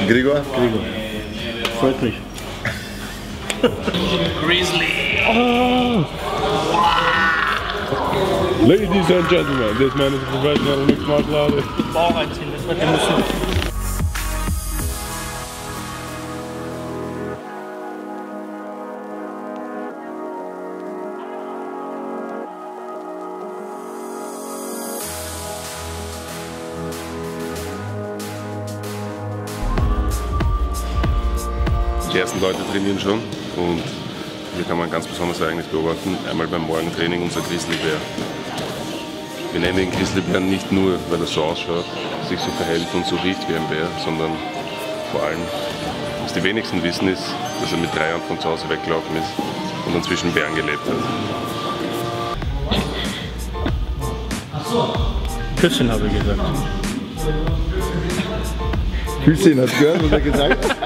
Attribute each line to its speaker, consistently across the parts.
Speaker 1: Gregor?
Speaker 2: Gregor. Freut mich.
Speaker 3: Grizzly.
Speaker 2: Oh.
Speaker 4: Ladies and gentlemen, this man is a professional mixed martial artist.
Speaker 3: Bauch einziehen, das wird die Musik.
Speaker 4: Die ersten Leute trainieren schon und hier kann man ganz besonders Ereignis beobachten. Einmal beim Morgentraining unser Grizzlybär. Wir nennen ihn Grizzlybär nicht nur, weil er so ausschaut, sich so verhält und so riecht wie ein Bär, sondern vor allem, was die wenigsten wissen, ist, dass er mit 3 Jahren von zu Hause weggelaufen ist und dann zwischen Bären gelebt hat.
Speaker 2: Küsschen habe ich gesagt.
Speaker 1: Küsschen, hast du gehört, was er gesagt hat?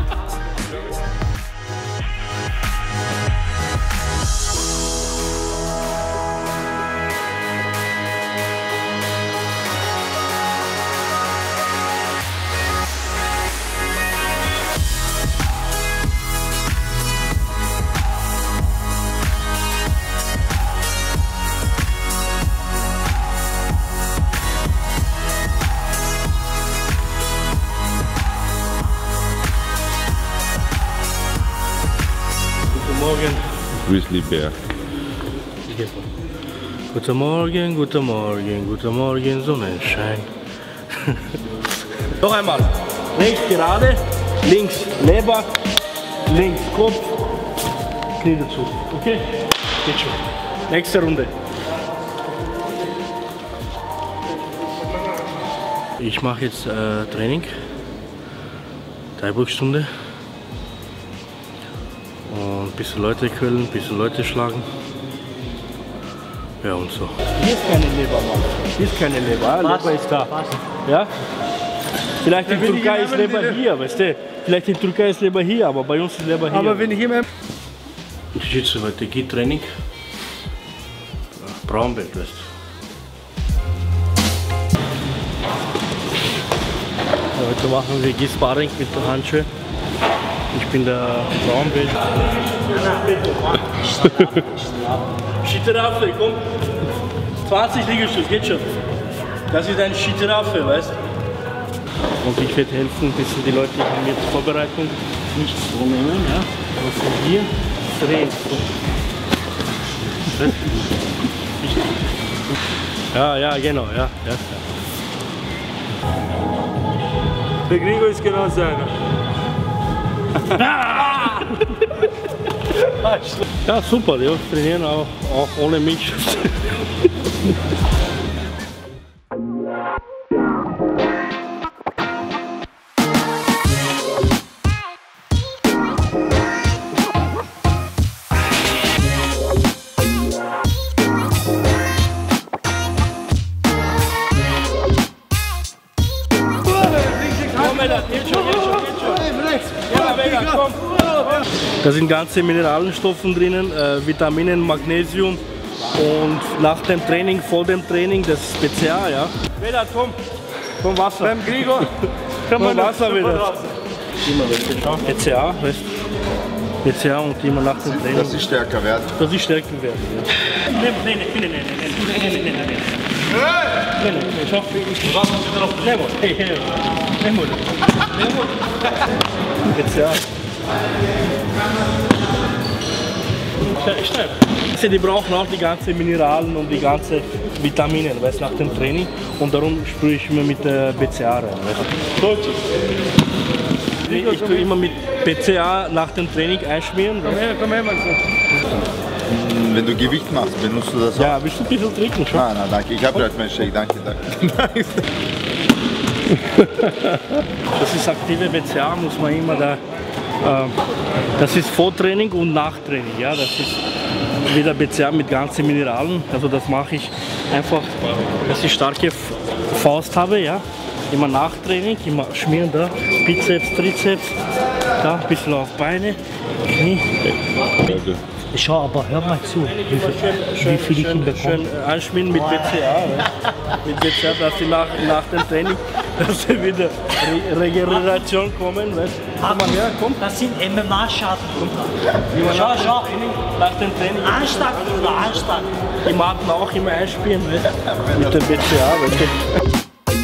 Speaker 2: Morgen.
Speaker 4: Grizzlybär.
Speaker 2: Guten Morgen, guten Morgen, guten Morgen, Sonnenschein. Noch einmal. Rechts gerade, links Leber, links Kopf, Knie dazu. Okay? Geht schon. Nächste Runde. Ich mache jetzt Training. 3 Stunden. Und ein bisschen Leute quälen, ein bisschen Leute schlagen. Ja und so. Hier ist keine Leber, Mann. Hier ist keine Leber. Leber ist da. Ja? Vielleicht in Türkei ist Leber hier, weißt du? Vielleicht in Türkei ist Leber hier, aber bei uns ist Leber hier.
Speaker 3: Aber wenn ich immer...
Speaker 2: Jiu-Jitsu heute geht Training. Braunbelt, weißt du. Heute machen wir Gi-Sparring mit der Handschuhe. Ich bin der Braunbelt. Shitteraffe, komm. 20 Liegestütze, geht schon. Das ist ein Shitteraffe, weißt du? Und ich werde helfen, ein bisschen die Leute haben jetzt Vorbereitung. Nicht so nehmen, ja. Aber von hier drehen. Ja, genau, ja.
Speaker 3: Der Gregor ist genau seiner.
Speaker 2: Ja, super, die trainieren auch ohne mich. Da sind ganze Mineralstoffe drinnen, Vitaminen, Magnesium und nach dem Training, vor dem Training, das ist BCA, ja. Vedat, komm Wasser.
Speaker 3: Beim Gregor
Speaker 2: kann man Wasser wieder. BCA, weißt du? BCA und immer nach dem Training.
Speaker 1: Das ist stärker werden.
Speaker 2: Das ist stärker werden, ja. Nein, schau. BCA. Die brauchen auch die ganzen Mineralien und die ganzen Vitamine, weißt, nach dem Training, und darum sprühe ich immer mit BCA rein. Weißt. Ich tue immer mit BCA nach dem Training einschmieren.
Speaker 3: Komm her, Mann.
Speaker 1: Wenn du Gewicht machst, benutzt du das auch?
Speaker 2: Ja, willst du ein bisschen trinken schon?
Speaker 1: Nein, danke. Ich habe gleich meinen Shake. Danke.
Speaker 2: Das ist aktive BCA, muss man immer da. Das ist Vortraining und Nachtraining. Ja? Das ist wieder BCA mit ganzen Mineralien. Also das mache ich einfach, dass ich starke Faust habe. Ja? Immer Nachtraining, immer schmieren da. Bizeps, Trizeps, da ein bisschen auf Beine, Knie.
Speaker 5: Schau, aber hör mal zu, wie viel ich hinbekomme.
Speaker 2: Schön einschmieren mit BCA. Mit BCA, dass sie nach dem Training dass sie wieder Regeneration kommen, weißt du? Komm mal her, komm.
Speaker 5: Das sind MMA-Schaden.
Speaker 2: Schau,
Speaker 5: schau.
Speaker 2: Nach dem Training.
Speaker 5: Anstand, Bruder, Anstand.
Speaker 2: Die Marken auch immer einspielen, weißt du? Mit dem BCA, weißt du?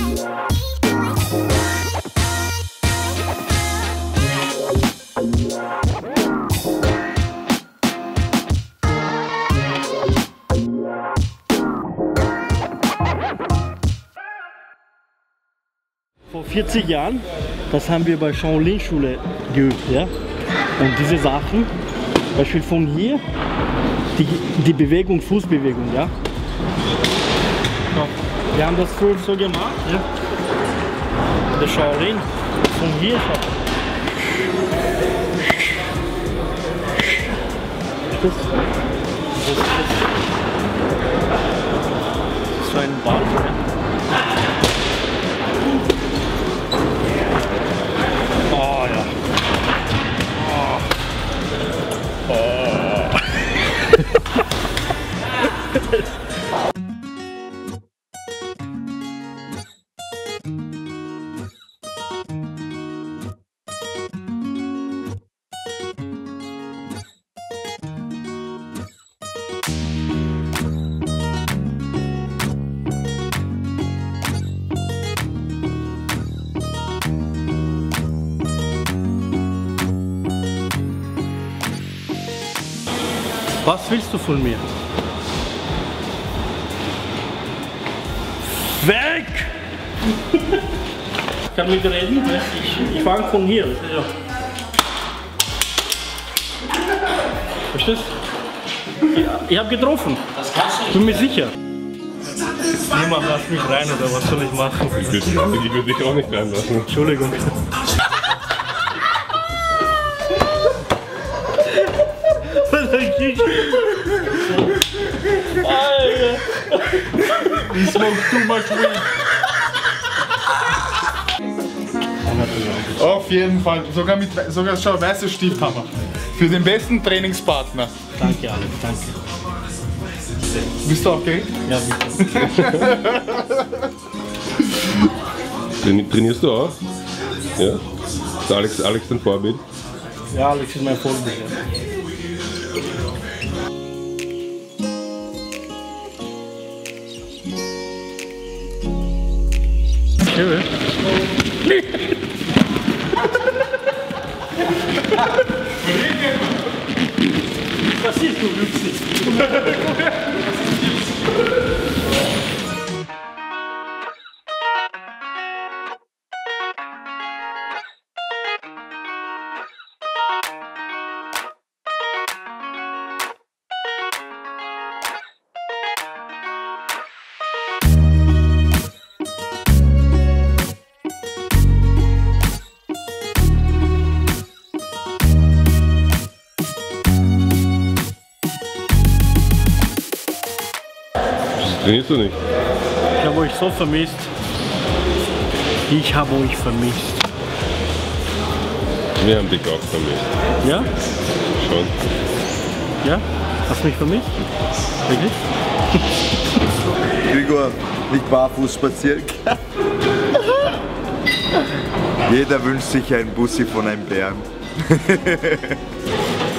Speaker 2: Vor 40 Jahren, das haben wir bei Shaolin-Schule geübt, ja. Und diese Sachen, Beispiel von hier, die Bewegung, Fußbewegung, ja. Wir haben das früher so gemacht, ja. Der Shaolin, von hier schon. Das ist so ein Ball, ja. Oh ja. Was willst du von mir? Weg! Ich kann mit reden, ich fange von hier. Ja. Verstehst du? Ich habe getroffen. Das kannst du. Bin mir sicher. Niemand lass mich rein oder was soll ich machen?
Speaker 4: Ich würde dich auch nicht reinlassen.
Speaker 2: Entschuldigung. Alter!
Speaker 3: You smoke too much weed. Auf jeden Fall, sogar schau, weiße Stiefhammer. Für den besten Trainingspartner.
Speaker 2: Danke, Alex, danke.
Speaker 3: Bist du okay?
Speaker 2: Ja, bitte.
Speaker 4: Trainierst du auch? Ja? Ist Alex dein Vorbild?
Speaker 2: Ja, Alex ist mein Vorbild. Schön. Was ist du witzig?
Speaker 4: Trainierst du nicht?
Speaker 2: Ich habe euch so vermisst. Ich habe euch vermisst.
Speaker 4: Wir haben dich auch vermisst.
Speaker 2: Ja?
Speaker 4: Schon.
Speaker 2: Ja? Hast du mich vermisst? Wirklich?
Speaker 1: Gregor, nicht barfuß spazieren. Jeder wünscht sich ein Bussi von einem Bären.